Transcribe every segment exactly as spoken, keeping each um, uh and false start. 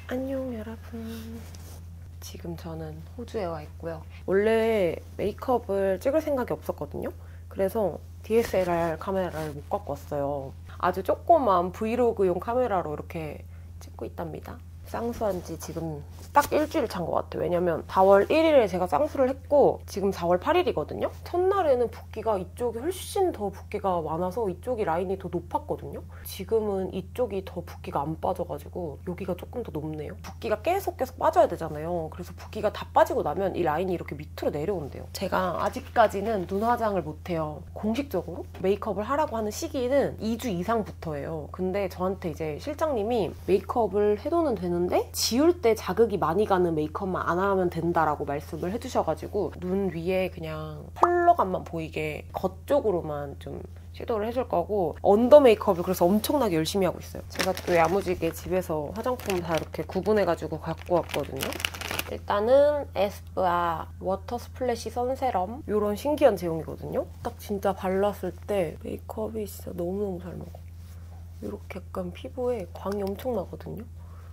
안녕 여러분. 지금 저는 호주에 와 있고요. 원래 메이크업을 찍을 생각이 없었거든요. 그래서 디에스엘알 카메라를 못 갖고 왔어요. 아주 조그만 브이로그용 카메라로 이렇게 찍고 있답니다. 쌍수한 지 지금 딱 일주일 찬 것 같아요. 왜냐면 사월 일일에 제가 쌍수를 했고 지금 사월 팔일이거든요. 첫날에는 붓기가 이쪽이 훨씬 더 붓기가 많아서 이쪽이 라인이 더 높았거든요. 지금은 이쪽이 더 붓기가 안 빠져가지고 여기가 조금 더 높네요. 붓기가 계속 계속 빠져야 되잖아요. 그래서 붓기가 다 빠지고 나면 이 라인이 이렇게 밑으로 내려온대요. 제가 아직까지는 눈 화장을 못해요. 공식적으로 메이크업을 하라고 하는 시기는 이 주 이상부터예요. 근데 저한테 이제 실장님이 메이크업을 해도는 되는데 지울 때 자극이 많이 가는 메이크업만 안 하면 된다라고 말씀을 해주셔가지고 눈 위에 그냥 컬러감만 보이게 겉쪽으로만 좀 섀도우를 해줄 거고 언더 메이크업을 그래서 엄청나게 열심히 하고 있어요. 제가 또 야무지게 집에서 화장품 다 이렇게 구분해가지고 갖고 왔거든요. 일단은 에스쁘아 워터 스플래시 선세럼 이런 신기한 제형이거든요. 딱 진짜 발랐을 때 메이크업이 진짜 너무너무 잘 먹어. 이렇게 약간 피부에 광이 엄청 나거든요.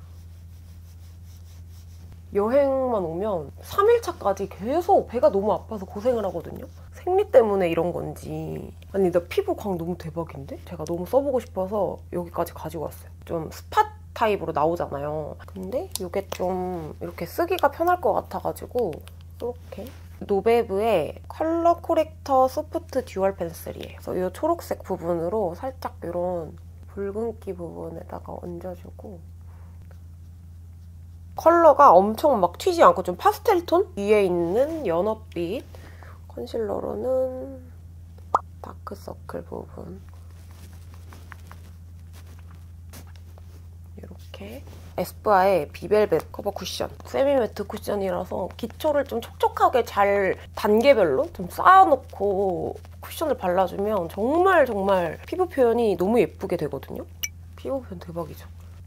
여행만 오면 삼 일차까지 계속 배가 너무 아파서 고생을 하거든요. 생리 때문에 이런 건지. 아니 나 피부 광 너무 대박인데? 제가 너무 써보고 싶어서 여기까지 가지고 왔어요. 좀 스팟 타입으로 나오잖아요. 근데 이게 좀 이렇게 쓰기가 편할 것 같아가지고 이렇게 노베브의 컬러 코렉터 소프트 듀얼 펜슬이에요. 그래서 이 초록색 부분으로 살짝 이런 붉은기 부분에다가 얹어주고 컬러가 엄청 막 튀지 않고 좀 파스텔 톤? 위에 있는 연어빛 컨실러로는 다크서클 부분 이렇게 에스쁘아의 비벨벳 커버 쿠션 세미 매트 쿠션이라서 기초를 좀 촉촉하게 잘 단계별로 좀 쌓아놓고 쿠션을 발라주면 정말 정말 피부 표현이 너무 예쁘게 되거든요. 피부 표현 대박이죠.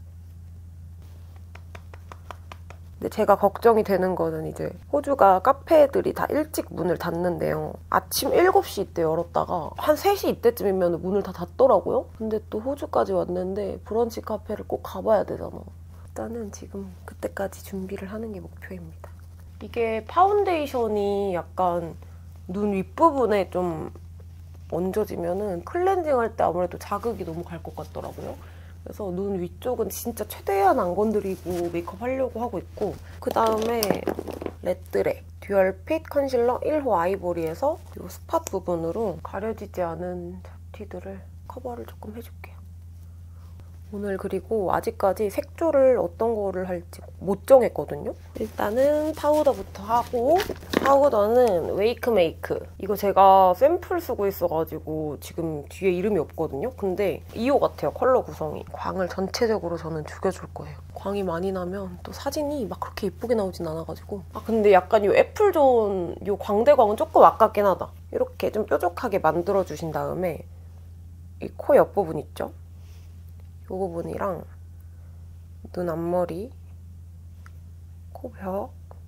근데 제가 걱정이 되는 거는 이제 호주가 카페들이 다 일찍 문을 닫는데요. 아침 일곱 시 이때 열었다가 한 세 시 이때쯤이면 문을 다 닫더라고요. 근데 또 호주까지 왔는데 브런치 카페를 꼭 가봐야 되잖아. 일단은 지금 그때까지 준비를 하는 게 목표입니다. 이게 파운데이션이 약간 눈 윗부분에 좀 얹어지면은 클렌징 할 때 아무래도 자극이 너무 갈 것 같더라고요. 그래서 눈 위쪽은 진짜 최대한 안 건드리고 메이크업 하려고 하고 있고 그 다음에 레드렉 듀얼핏 컨실러 일 호 아이보리에서 이 스팟 부분으로 가려지지 않은 잡티들을 커버를 조금 해줄게요. 오늘 그리고 아직까지 색조를 어떤 거를 할지 못 정했거든요. 일단은 파우더부터 하고 파우더는 웨이크메이크 이거 제가 샘플 쓰고 있어가지고 지금 뒤에 이름이 없거든요. 근데 이 호 같아요. 컬러 구성이. 광을 전체적으로 저는 죽여줄 거예요. 광이 많이 나면 또 사진이 막 그렇게 예쁘게 나오진 않아가지고 아 근데 약간 이 애플존 이 광대광은 조금 아깝긴 하다. 이렇게 좀 뾰족하게 만들어주신 다음에 이 코 옆부분 있죠? 이 부분이랑 눈 앞머리, 코벽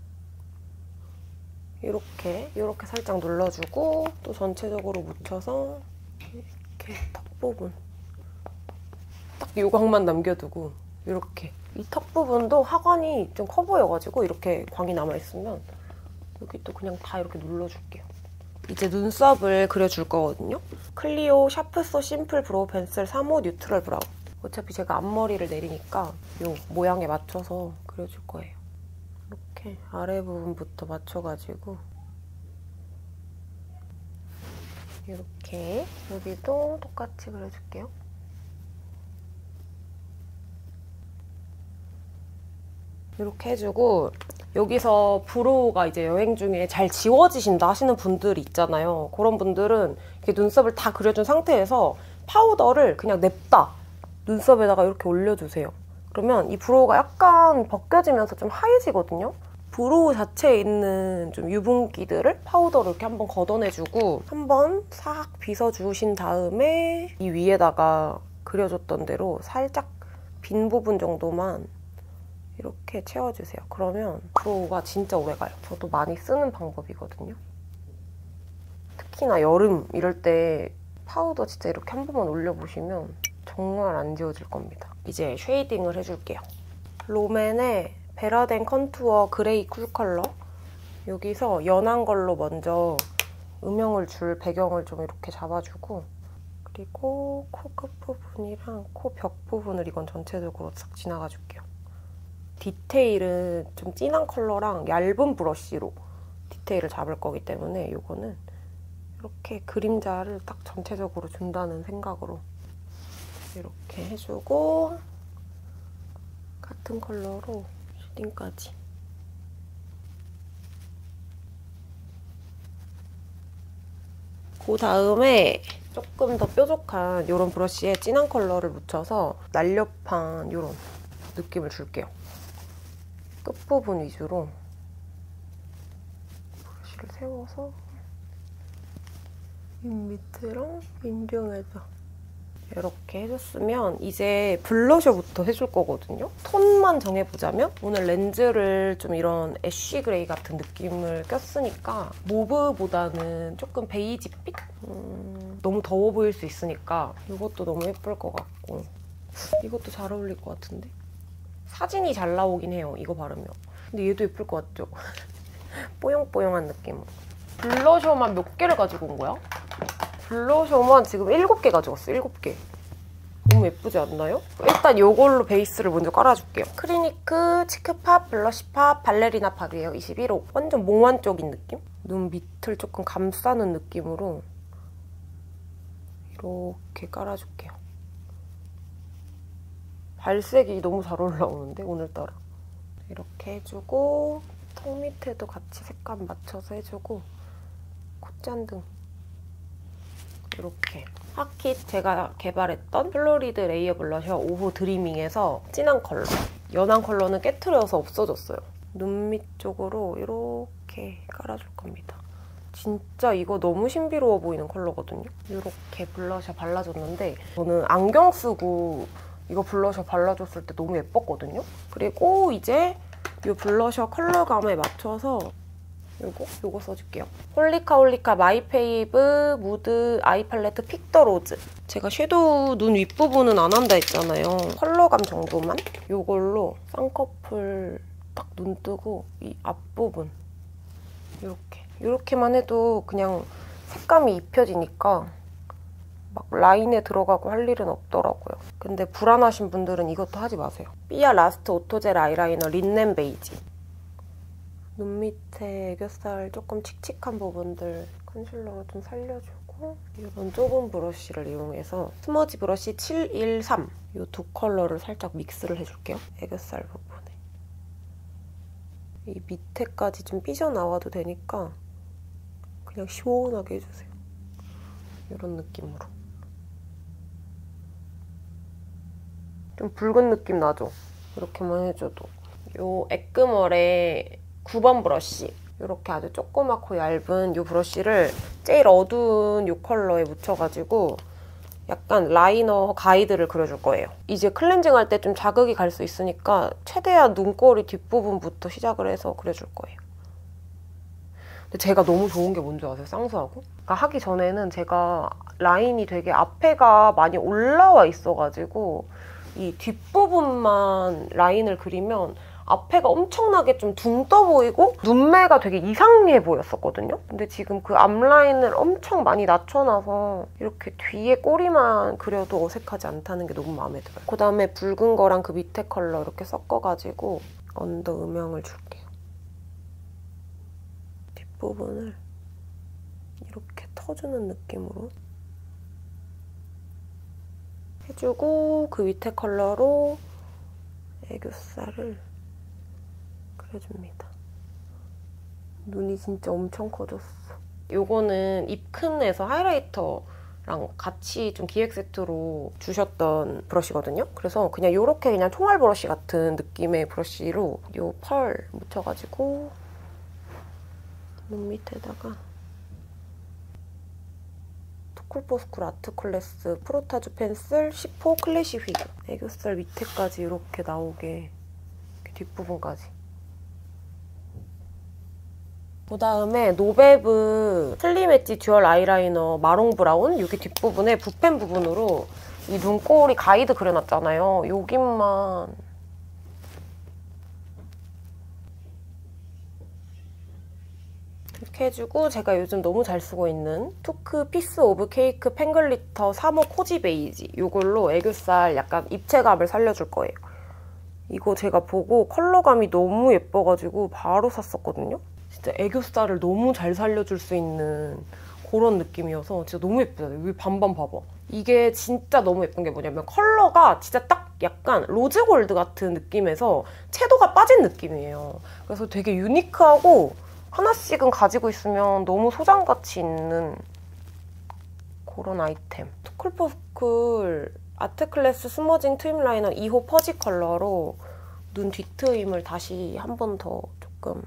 이렇게 이렇게 살짝 눌러주고 또 전체적으로 묻혀서 이렇게 턱 부분 딱 요광만 남겨두고 이렇게 이 턱 부분도 하관이 좀 커 보여가지고 이렇게 광이 남아있으면 여기 또 그냥 다 이렇게 눌러줄게요. 이제 눈썹을 그려줄 거거든요. 클리오 샤프소 심플 브로우 펜슬 삼 호 뉴트럴 브라운 어차피 제가 앞머리를 내리니까 이 모양에 맞춰서 그려줄 거예요. 이렇게 아래 부분부터 맞춰가지고 이렇게 여기도 똑같이 그려줄게요. 이렇게 해주고 여기서 브로우가 이제 여행 중에 잘 지워지신다 하시는 분들이 있잖아요. 그런 분들은 이렇게 눈썹을 다 그려준 상태에서 파우더를 그냥 냅다 눈썹에다가 이렇게 올려주세요. 그러면 이 브로우가 약간 벗겨지면서 좀 하얘지거든요. 브로우 자체에 있는 좀 유분기들을 파우더로 이렇게 한번 걷어내주고 한번 싹 빗어주신 다음에 이 위에다가 그려줬던 대로 살짝 빈 부분 정도만 이렇게 채워주세요. 그러면 브로우가 진짜 오래가요. 저도 많이 쓰는 방법이거든요. 특히나 여름 이럴 때 파우더 진짜 이렇게 한 번만 올려보시면 정말 안 지워질 겁니다. 이제 쉐이딩을 해줄게요. 롬앤의 베라덴 컨투어 그레이 쿨 컬러. 여기서 연한 걸로 먼저 음영을 줄 배경을 좀 이렇게 잡아주고, 그리고 코 끝 부분이랑 코 벽 부분을 이건 전체적으로 싹 지나가줄게요. 디테일은 좀 진한 컬러랑 얇은 브러쉬로 디테일을 잡을 거기 때문에 이거는 이렇게 그림자를 딱 전체적으로 준다는 생각으로 이렇게 해주고, 같은 컬러로 쉐딩까지. 그 다음에 조금 더 뾰족한 이런 브러쉬에 진한 컬러를 묻혀서 날렵한 이런 느낌을 줄게요. 끝부분 위주로 브러쉬를 세워서 밑밑이랑 인중에다 이렇게 해줬으면 이제 블러셔부터 해줄 거거든요. 톤만 정해보자면 오늘 렌즈를 좀 이런 애쉬 그레이 같은 느낌을 꼈으니까 모브보다는 조금 베이지빛? 음, 너무 더워 보일 수 있으니까 이것도 너무 예쁠 것 같고, 이것도 잘 어울릴 것 같은데? 사진이 잘 나오긴 해요, 이거 바르면. 근데 얘도 예쁠 것 같죠? 뽀용뽀용한 느낌으로. 블러셔만 몇 개를 가지고 온 거야? 블러셔만 지금 일곱 개 가져왔어, 일곱 개. 너무 예쁘지 않나요? 일단 이걸로 베이스를 먼저 깔아줄게요. 크리니크 치크팝 블러쉬팝 발레리나 팝이에요, 이십일 호. 완전 몽환적인 느낌? 눈 밑을 조금 감싸는 느낌으로 이렇게 깔아줄게요. 발색이 너무 잘 올라오는데, 오늘따라. 이렇게 해주고, 턱 밑에도 같이 색감 맞춰서 해주고, 콧잔등. 이렇게. 핫킷 제가 개발했던 플로리드 레이어 블러셔 오 호 드리밍에서 진한 컬러. 연한 컬러는 깨트려서 없어졌어요. 눈 밑 쪽으로 이렇게 깔아줄 겁니다. 진짜 이거 너무 신비로워 보이는 컬러거든요. 이렇게 블러셔 발라줬는데 저는 안경 쓰고 이거 블러셔 발라줬을 때 너무 예뻤거든요. 그리고 이제 이 블러셔 컬러감에 맞춰서 요거? 요거 써줄게요. 홀리카 홀리카 마이페이브 무드 아이 팔레트 픽 더 로즈. 제가 섀도우 눈 윗부분은 안 한다 했잖아요. 컬러감 정도만 요걸로 쌍꺼풀 딱 눈 뜨고 이 앞부분 이렇게. 이렇게만 해도 그냥 색감이 입혀지니까 막 라인에 들어가고 할 일은 없더라고요. 근데 불안하신 분들은 이것도 하지 마세요. 삐아 라스트 오토젤 아이라이너 린넨 베이지. 눈 밑에 애교살 조금 칙칙한 부분들 컨실러로 좀 살려주고, 이런 좁은 브러쉬를 이용해서 스머지 브러쉬 칠백십삼 이 두 컬러를 살짝 믹스를 해줄게요. 애교살 부분에. 이 밑에까지 좀 삐져나와도 되니까 그냥 시원하게 해주세요. 이런 느낌으로. 좀 붉은 느낌 나죠? 이렇게만 해줘도. 이 에크멀의 구 번 브러쉬. 이렇게 아주 조그맣고 얇은 이 브러쉬를 제일 어두운 이 컬러에 묻혀가지고 약간 라이너 가이드를 그려줄 거예요. 이제 클렌징 할 때 좀 자극이 갈 수 있으니까 최대한 눈꼬리 뒷부분부터 시작을 해서 그려줄 거예요. 근데 제가 너무 좋은 게 뭔지 아세요? 쌍수하고? 그러니까 하기 전에는 제가 라인이 되게 앞에가 많이 올라와 있어가지고 이 뒷부분만 라인을 그리면 앞에가 엄청나게 좀 둥 떠 보이고 눈매가 되게 이상해 보였었거든요. 근데 지금 그 앞라인을 엄청 많이 낮춰놔서 이렇게 뒤에 꼬리만 그려도 어색하지 않다는 게 너무 마음에 들어요. 그 다음에 붉은 거랑 그 밑에 컬러 이렇게 섞어가지고 언더 음영을 줄게요. 뒷부분을 이렇게 터주는 느낌으로 해주고, 그 밑에 컬러로 애교살을 그려줍니다. 눈이 진짜 엄청 커졌어. 요거는 입큰에서 하이라이터랑 같이 좀 기획 세트로 주셨던 브러쉬거든요. 그래서 그냥 요렇게 그냥 총알 브러쉬 같은 느낌의 브러쉬로 요 펄 묻혀가지고 눈 밑에다가 토쿨포스쿨 아트클래스 프로타주 펜슬 십 호 클래시 휘그. 애교살 밑에까지 이렇게 나오게, 이렇게 뒷부분까지. 그 다음에 노베브 슬림 엣지 듀얼 아이라이너 마롱 브라운, 여기 뒷부분에 붓펜 부분으로 이 눈꼬리 가이드 그려놨잖아요. 여기만 이렇게 해주고 제가 요즘 너무 잘 쓰고 있는 투크 피스 오브 케이크 펜글리터 삼 호 코지 베이지 이걸로 애교살 약간 입체감을 살려줄 거예요. 이거 제가 보고 컬러감이 너무 예뻐가지고 바로 샀었거든요. 진짜 애교살을 너무 잘 살려줄 수 있는 그런 느낌이어서 진짜 너무 예쁘다. 여기 반반 봐봐. 이게 진짜 너무 예쁜 게 뭐냐면 컬러가 진짜 딱 약간 로즈골드 같은 느낌에서 채도가 빠진 느낌이에요. 그래서 되게 유니크하고 하나씩은 가지고 있으면 너무 소장가치 있는 그런 아이템. 투쿨포쿨 아트클래스 스머징 트임 라이너 이 호 퍼지 컬러로 눈 뒤트임을 다시 한 번 더 조금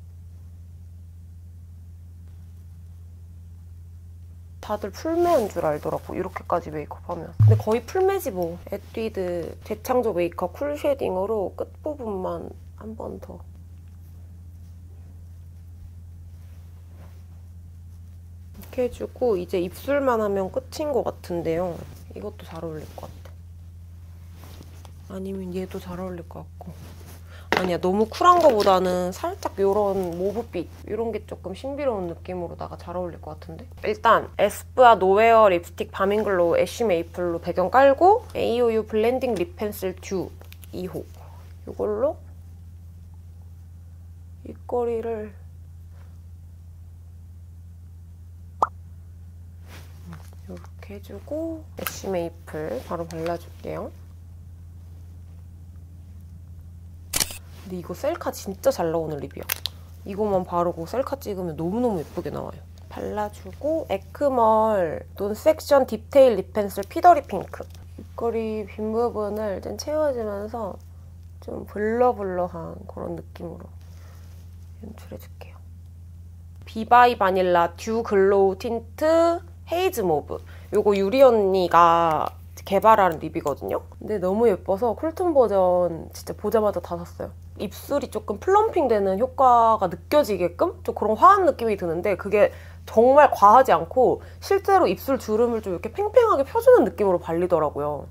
다들 풀메인 줄 알더라고, 이렇게까지 메이크업하면. 근데 거의 풀메지 뭐. 에뛰드 재창조 메이크업 쿨 쉐딩으로 끝부분만 한 번 더. 이렇게 해주고 이제 입술만 하면 끝인 것 같은데요. 이것도 잘 어울릴 것 같아. 아니면 얘도 잘 어울릴 것 같고. 아니야, 너무 쿨한 거보다는 살짝 이런 모브빛 이런 게 조금 신비로운 느낌으로다가 잘 어울릴 것 같은데? 일단 에스쁘아 노웨어 립스틱 바밍글로우 애쉬 메이플로 배경 깔고 에이오유 블렌딩 립 펜슬 듀 이 호 이걸로 입꼬리를 이렇게 해주고 애쉬 메이플 바로 발라줄게요. 근데 이거 셀카 진짜 잘 나오는 립이야. 이거만 바르고 셀카 찍으면 너무너무 예쁘게 나와요. 발라주고 에크멀 논 섹션 딥테일 립 펜슬 피더리 핑크. 입꼬리 빈 부분을 좀 채워주면서 좀 블러블러한 그런 느낌으로 연출해줄게요. 비바이 바닐라 듀 글로우 틴트 헤이즈 모브. 요거 유리 언니가 개발한 립이거든요. 근데 너무 예뻐서 쿨톤 버전 진짜 보자마자 다 샀어요. 입술이 조금 플럼핑 되는 효과가 느껴지게끔 좀 그런 화한 느낌이 드는데 그게 정말 과하지 않고 실제로 입술 주름을 좀 이렇게 팽팽하게 펴주는 느낌으로 발리더라고요.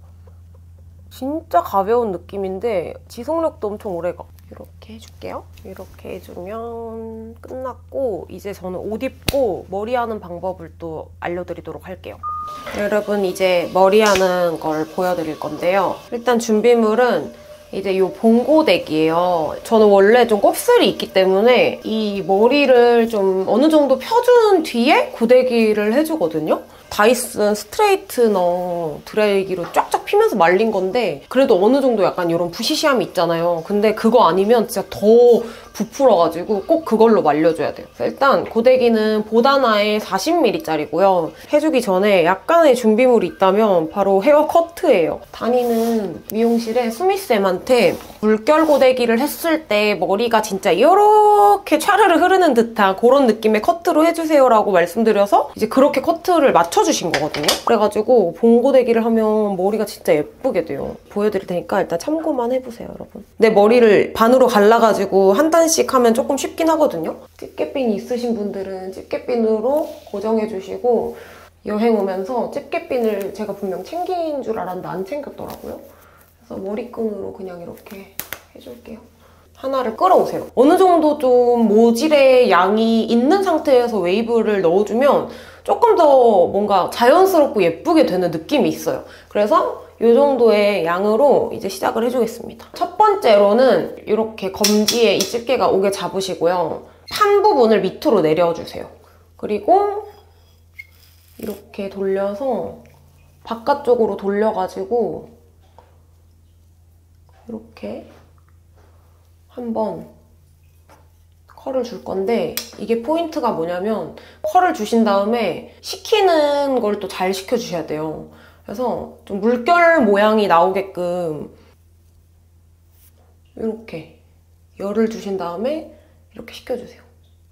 진짜 가벼운 느낌인데 지속력도 엄청 오래가. 이렇게 해줄게요. 이렇게 해주면 끝났고 이제 저는 옷 입고 머리하는 방법을 또 알려드리도록 할게요. 여러분 이제 머리하는 걸 보여드릴 건데요. 일단 준비물은 이제 이 봉고데기예요. 저는 원래 좀 곱슬이 있기 때문에 이 머리를 좀 어느 정도 펴준 뒤에 고데기를 해주거든요. 다이슨 스트레이트너 드라이기로 쫙쫙 피면서 말린 건데 그래도 어느 정도 약간 이런 부시시함이 있잖아요. 근데 그거 아니면 진짜 더 부풀어가지고 꼭 그걸로 말려줘야 돼요. 일단 고데기는 보다나의 사십 밀리리터짜리고요. 해주기 전에 약간의 준비물이 있다면 바로 헤어 커트예요. 다니는 미용실에 수미쌤한테 물결 고데기를 했을 때 머리가 진짜 이렇게 촤르르 흐르는 듯한 그런 느낌의 커트로 해주세요라고 말씀드려서 이제 그렇게 커트를 맞춰주신 거거든요. 그래가지고 봉고데기를 하면 머리가 진짜 예쁘게 돼요. 보여드릴 테니까 일단 참고만 해보세요, 여러분. 내 머리를 반으로 갈라가지고 한 단씩 하면 조금 쉽긴 하거든요. 집게핀 있으신 분들은 집게핀으로 고정해주시고 여행 오면서 집게핀을 제가 분명 챙긴 줄 알았는데 안 챙겼더라고요. 그래서 머리끈으로 그냥 이렇게 해줄게요. 하나를 끌어오세요. 어느 정도 좀 모질의 양이 있는 상태에서 웨이브를 넣어주면 조금 더 뭔가 자연스럽고 예쁘게 되는 느낌이 있어요. 그래서 이 정도의 양으로 이제 시작을 해주겠습니다. 첫 번째로는 이렇게 검지에 이 집게가 오게 잡으시고요. 판 부분을 밑으로 내려주세요. 그리고 이렇게 돌려서 바깥쪽으로 돌려가지고 이렇게 한번 컬을 줄 건데 이게 포인트가 뭐냐면 컬을 주신 다음에 식히는 걸 또 잘 식혀주셔야 돼요. 그래서 좀 물결 모양이 나오게끔 이렇게 열을 주신 다음에 이렇게 식혀주세요.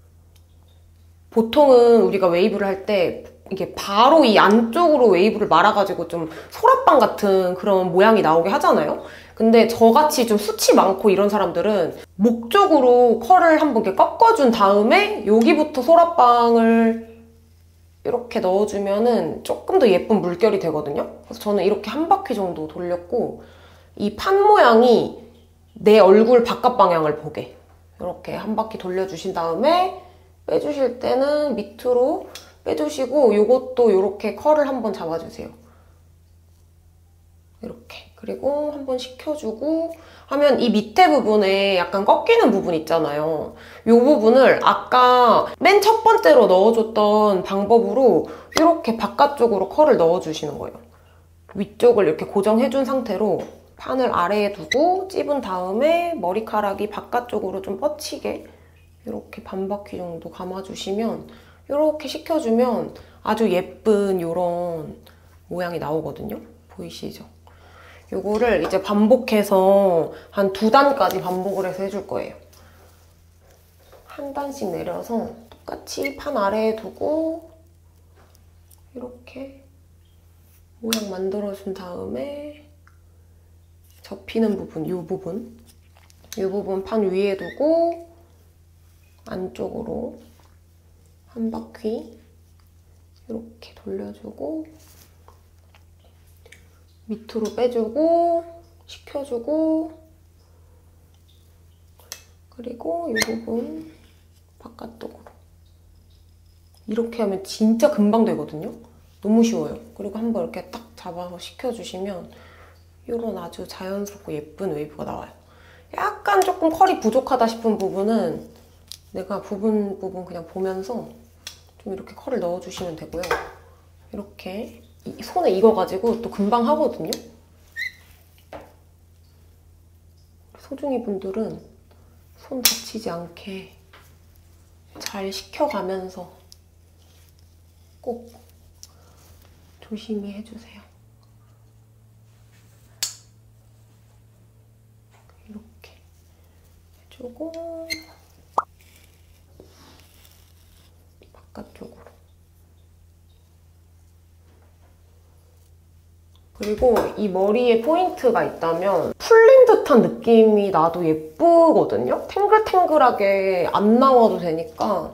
보통은 우리가 웨이브를 할 때 이게 바로 이 안쪽으로 웨이브를 말아가지고 좀 소라빵 같은 그런 모양이 나오게 하잖아요. 근데 저같이 좀 숱이 많고 이런 사람들은 목 쪽으로 컬을 한번 이렇게 꺾어준 다음에 여기부터 소라빵을 이렇게 넣어주면은 조금 더 예쁜 물결이 되거든요. 그래서 저는 이렇게 한 바퀴 정도 돌렸고 이 판 모양이 내 얼굴 바깥 방향을 보게 이렇게 한 바퀴 돌려주신 다음에 빼주실 때는 밑으로 빼주시고 이것도 이렇게 컬을 한번 잡아주세요. 이렇게. 그리고 한번 식혀주고 하면 이 밑에 부분에 약간 꺾이는 부분 있잖아요. 이 부분을 아까 맨 첫 번째로 넣어줬던 방법으로 이렇게 바깥쪽으로 컬을 넣어주시는 거예요. 위쪽을 이렇게 고정해준 상태로 판을 아래에 두고 찝은 다음에 머리카락이 바깥쪽으로 좀 뻗치게 이렇게 반 바퀴 정도 감아주시면 이렇게 식혀주면 아주 예쁜 이런 모양이 나오거든요. 보이시죠? 이거를 이제 반복해서 한 두 단까지 반복을 해서 해줄 거예요. 한 단씩 내려서 똑같이 판 아래에 두고 이렇게 모양 만들어준 다음에 접히는 부분, 이 부분 이 부분 판 위에 두고 안쪽으로 한 바퀴 이렇게 돌려주고 밑으로 빼주고 식혀주고 그리고 이 부분 바깥쪽으로 이렇게 하면 진짜 금방 되거든요. 너무 쉬워요. 그리고 한번 이렇게 딱 잡아서 식혀주시면 이런 아주 자연스럽고 예쁜 웨이브가 나와요. 약간 조금 컬이 부족하다 싶은 부분은 내가 부분 부분 그냥 보면서 좀 이렇게 컬을 넣어주시면 되고요. 이렇게 손에 익어가지고 또 금방 하거든요. 소중이 분들은 손 다치지 않게 잘 식혀가면서 꼭 조심히 해주세요. 이렇게 해주고 바깥쪽으로 그리고 이 머리에 포인트가 있다면 풀린 듯한 느낌이 나도 예쁘거든요? 탱글탱글하게 안 나와도 되니까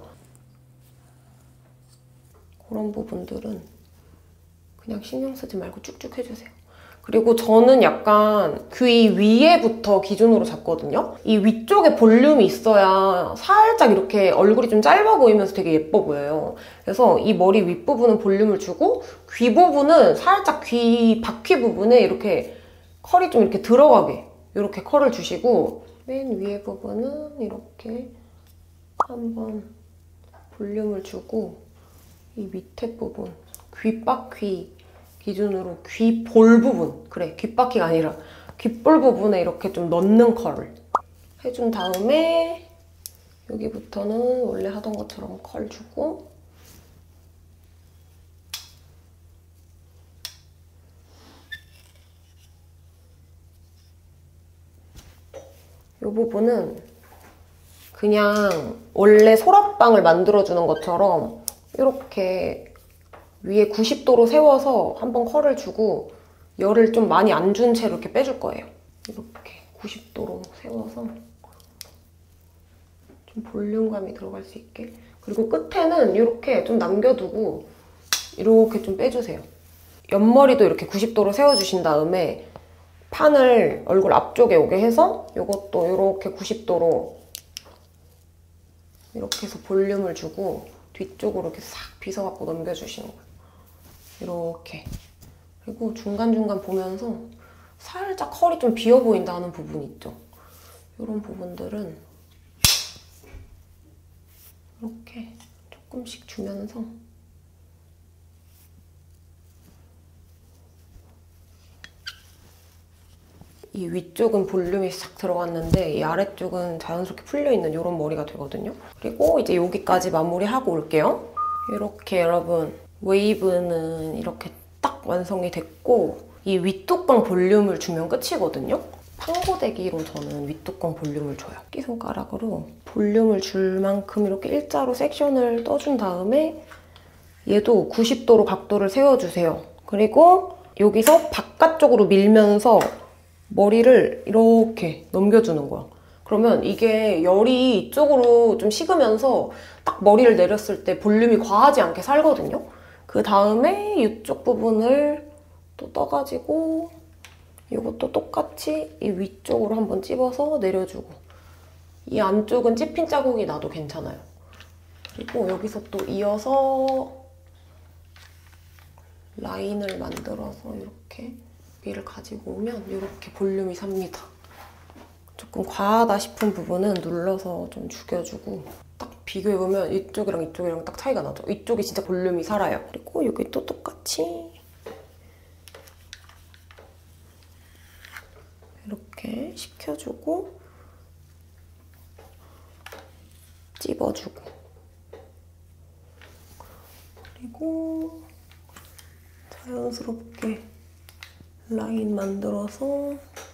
그런 부분들은 그냥 신경 쓰지 말고 쭉쭉 해주세요. 그리고 저는 약간 귀 위에부터 기준으로 잡거든요? 이 위쪽에 볼륨이 있어야 살짝 이렇게 얼굴이 좀 짧아 보이면서 되게 예뻐 보여요. 그래서 이 머리 윗부분은 볼륨을 주고 귀 부분은 살짝 귀 바퀴 부분에 이렇게 컬이 좀 이렇게 들어가게 이렇게 컬을 주시고 맨 위에 부분은 이렇게 한번 볼륨을 주고 이 밑에 부분 귓바퀴 기준으로 귀볼 부분, 그래 귓바퀴가 아니라 귓볼 부분에 이렇게 좀 넣는 컬을 해준 다음에 여기부터는 원래 하던 것처럼 컬 주고 이 부분은 그냥 원래 소라빵을 만들어주는 것처럼 이렇게 위에 구십 도로 세워서 한번 컬을 주고 열을 좀 많이 안 준 채로 이렇게 빼줄 거예요. 이렇게 구십 도로 세워서 좀 볼륨감이 들어갈 수 있게. 그리고 끝에는 이렇게 좀 남겨두고 이렇게 좀 빼주세요. 옆머리도 이렇게 구십 도로 세워주신 다음에 판을 얼굴 앞쪽에 오게 해서 이것도 이렇게 구십 도로 이렇게 해서 볼륨을 주고 뒤쪽으로 이렇게 싹 빗어갖고 넘겨주시는 거예요. 이렇게. 그리고 중간중간 보면서 살짝 컬이 좀 비어 보인다 하는 부분 있죠? 이런 부분들은 이렇게 조금씩 주면서 이 위쪽은 볼륨이 싹 들어갔는데 이 아래쪽은 자연스럽게 풀려있는 이런 머리가 되거든요. 그리고 이제 여기까지 마무리하고 올게요. 이렇게 여러분 웨이브는 이렇게 딱 완성이 됐고 이 윗뚜껑 볼륨을 주면 끝이거든요. 판고데기로 저는 윗뚜껑 볼륨을 줘요. 새끼손가락으로 볼륨을 줄 만큼 이렇게 일자로 섹션을 떠준 다음에 얘도 구십 도로 각도를 세워주세요. 그리고 여기서 바깥쪽으로 밀면서 머리를 이렇게 넘겨주는 거야. 그러면 이게 열이 이쪽으로 좀 식으면서 딱 머리를 내렸을 때 볼륨이 과하지 않게 살거든요. 그 다음에 이쪽 부분을 또 떠가지고 이것도 똑같이 이 위쪽으로 한번 찝어서 내려주고 이 안쪽은 찝힌 자국이 나도 괜찮아요. 그리고 여기서 또 이어서 라인을 만들어서 이렇게 여기를 가지고 오면 이렇게 볼륨이 삽니다. 조금 과하다 싶은 부분은 눌러서 좀 죽여주고 딱 비교해보면 이쪽이랑 이쪽이랑 딱 차이가 나죠? 이쪽이 진짜 볼륨이 살아요. 그리고 여기 또 똑같이 이렇게 식혀주고 찝어주고 그리고 자연스럽게 라인 만들어서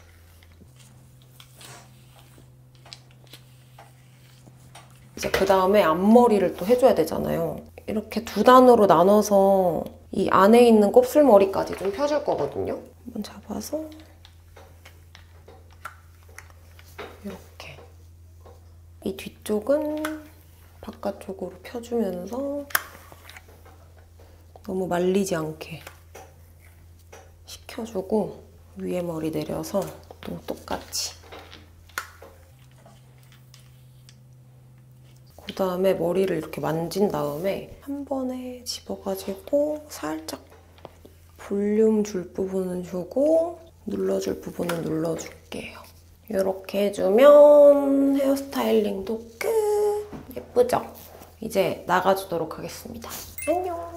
이제 그 다음에 앞머리를 또 해줘야 되잖아요. 이렇게 두 단으로 나눠서 이 안에 있는 곱슬머리까지 좀 펴줄 거거든요. 한번 잡아서 이렇게 이 뒤쪽은 바깥쪽으로 펴주면서 너무 말리지 않게 식혀주고 위에 머리 내려서 또 똑같이 그 다음에 머리를 이렇게 만진 다음에 한 번에 집어가지고 살짝 볼륨 줄 부분은 주고 눌러줄 부분은 눌러줄게요. 이렇게 해주면 헤어스타일링도 끝! 예쁘죠? 이제 나가주도록 하겠습니다. 안녕!